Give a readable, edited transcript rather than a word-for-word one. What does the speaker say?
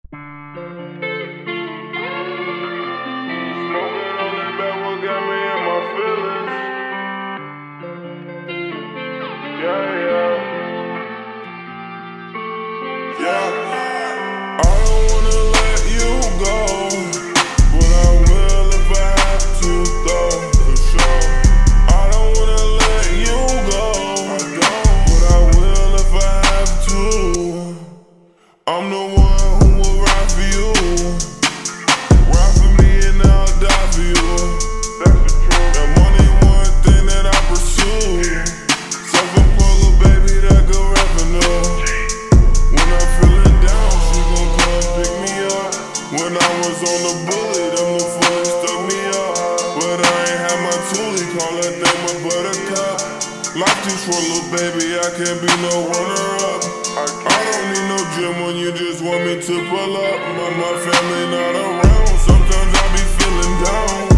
I'm the one who will ride for you. Ride for me and I'll die for you. That's the truth. And money one thing that I pursue. Self-employed little baby that good revenue. When I'm feeling down, she gon' come pick me up. When I was on the bully, them the fully stuck me up. But I ain't had my toolie, call that thing my buttercup. Life too short, little baby, I can't be no runner-up. I don't need no gym when you just want me to pull up. But my family not around, sometimes I be feeling down.